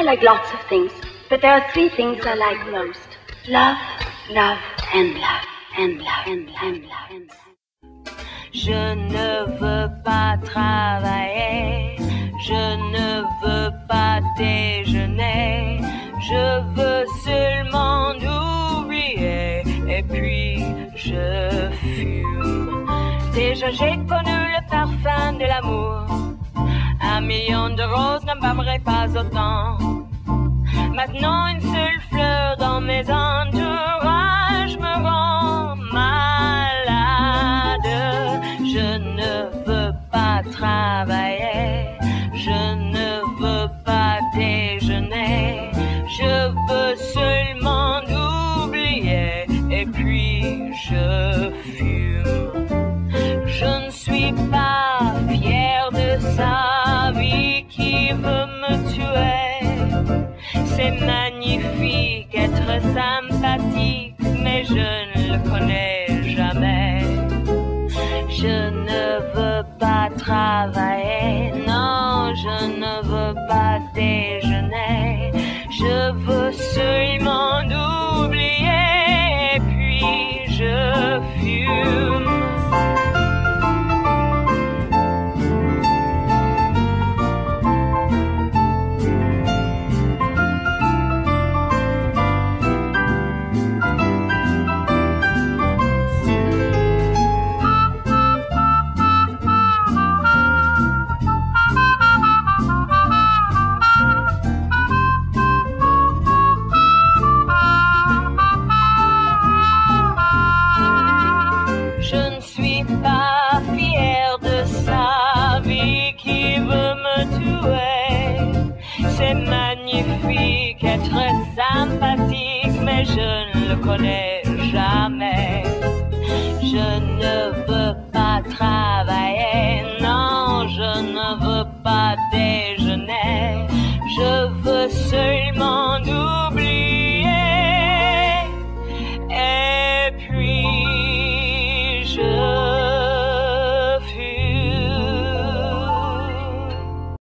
like lots of things, but there are three things I like most. Love, love, and love, and love, and love, and love, and love. Je ne veux pas travailler, je ne veux pas déjeuner, je veux seulement oublier et puis je fume. Déjà j'ai connu le parfum de l'amour, 1 million de roses ne m'aimerait pas autant. Maintenant une seule fleur dans mes entourages me rend malade. Je ne veux pas travailler, je ne veux pas déjeuner, je veux seulement oublier et puis je fume. Je ne suis pas fière de sa vie qui veut me tuer. C'est magnifique être sympathique, mais je ne le connais jamais. Je ne veux pas travailler, non, je ne veux pas déjeuner. Je veux seulement oublier, puis je fume. C'est magnifique être sympathique, mais je ne le connais jamais.